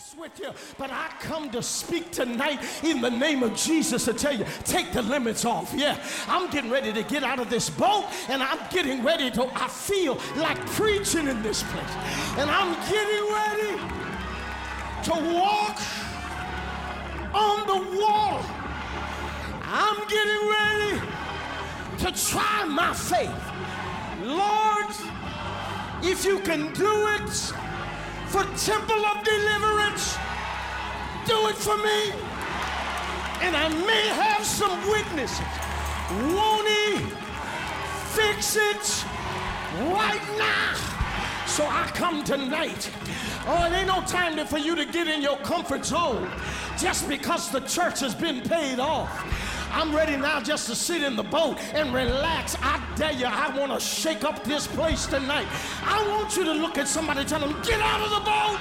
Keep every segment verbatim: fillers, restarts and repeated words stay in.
mess with you. But I come to speak tonight in the name of Jesus to tell you, take the limits off. Yeah, I'm getting ready to get out of this boat, and I'm getting ready to, I feel like preaching in this place. And I'm getting ready to walk on the water. I'm getting ready to try my faith. Lord, if you can do it for Temple of Deliverance, do it for me. And I may have some witnesses. Won't he fix it right now? So I come tonight. Oh, it ain't no time to, for you to get in your comfort zone just because the church has been paid off. I'm ready now just to sit in the boat and relax. I dare you, I want to shake up this place tonight. I want you to look at somebody and tell them, get out of the boat.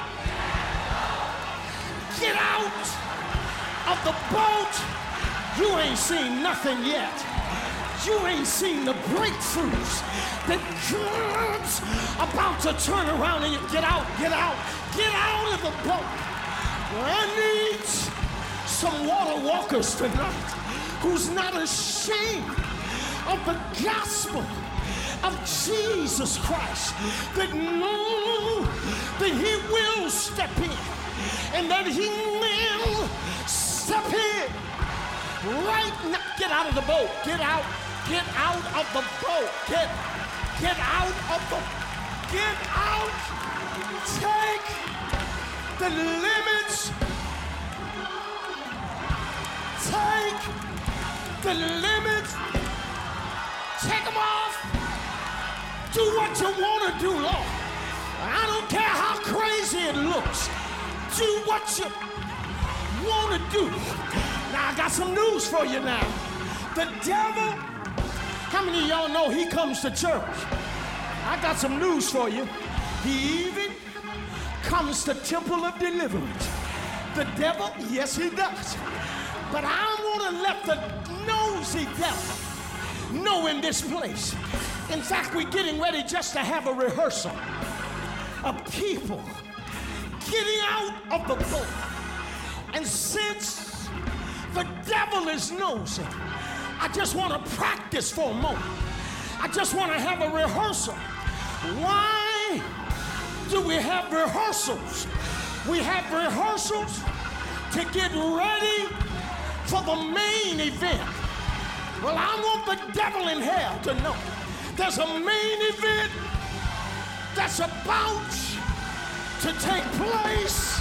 Get out of the boat. You ain't seen nothing yet. You ain't seen the breakthroughs that God's about to turn around and you get out, get out, get out of the boat. I need some water walkers tonight who's not ashamed of the gospel of Jesus Christ, that know that he will step in and that he will step in right now. Get out of the boat. Get out. Get out of the boat. Get, get out of the, get out. Take the limits. Take the limits. Take them off. Do what you want to do, Lord. I don't care how crazy it looks. Do what you want to do. Now, I got some news for you now. The devil, how many of y'all know he comes to church? I got some news for you. He even comes to Temple of Deliverance. The devil, yes, he does. But I want to let the nosy devil know in this place. In fact, we're getting ready just to have a rehearsal of people getting out of the boat. And since the devil is nosy, I just want to practice for a moment. I just want to have a rehearsal. Why do we have rehearsals? We have rehearsals to get ready for the main event. Well, I want the devil in hell to know there's a main event that's about to take place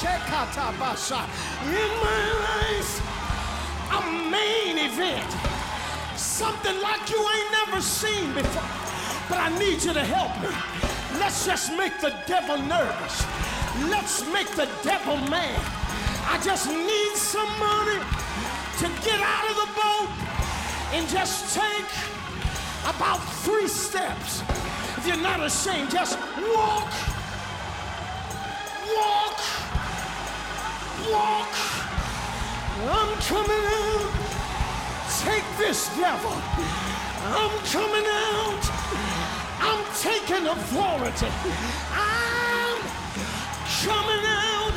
in my life. A main event, something like you ain't never seen before. But I need you to help me. Let's just make the devil nervous. Let's make the devil mad. I just need somebody to get out of the boat and just take about three steps. If you're not ashamed, just walk, walk, walk. I'm coming out. Take this, devil. I'm coming out. I'm taking authority. I'm coming out.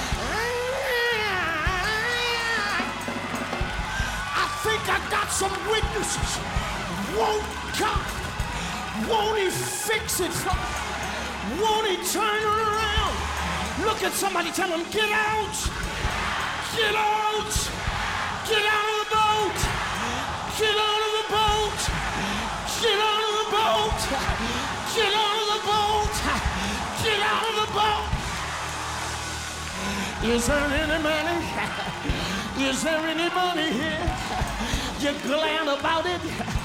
I think I got some witnesses. Won't God, won't he fix it for me? Won't he turn it around? Look at somebody, tell them, get out. Get out! Get out of the boat! Get out of the boat! Get out of the boat! Get out of the boat! Get out of the boat! Is there anybody? Is there anybody here? You're glad about it?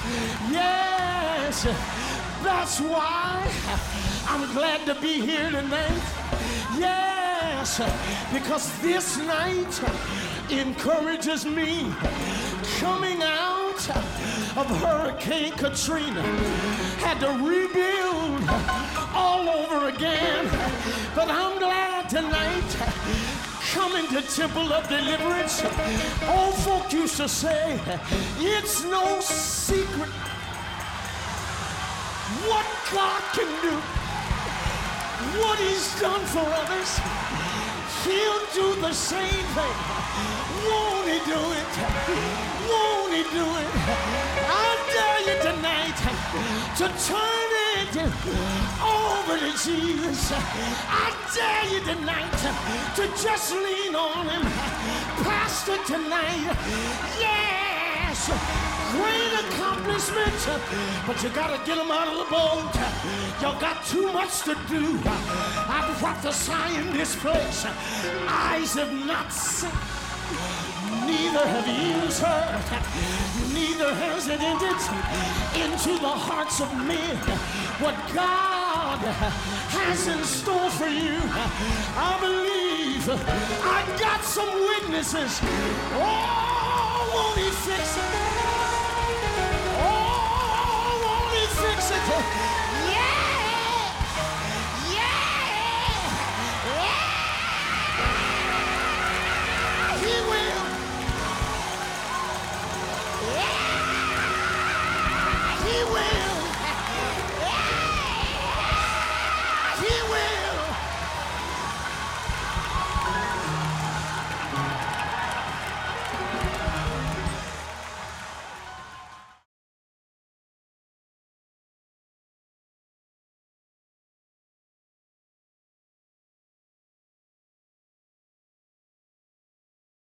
Yes! That's why I'm glad to be here tonight. Yes, because this night encourages me. Coming out of Hurricane Katrina, had to rebuild all over again. But I'm glad tonight, coming to Temple of Deliverance. Old folk used to say, it's no secret what God can do. What he's done for others, he'll do the same thing. Won't he do it? Won't he do it? I dare you tonight to turn it over to Jesus. I dare you tonight to just lean on him. Pastor, tonight, yes, great accomplishment, but you gotta get them out of the boat. Y'all got too much to do. I prophesy in this place. Eyes have not seen, neither have ears heard, neither has it entered into the hearts of men what God has in store for you. I believe I got some witnesses. Oh, won't he fix it? Oh, won't he fix it?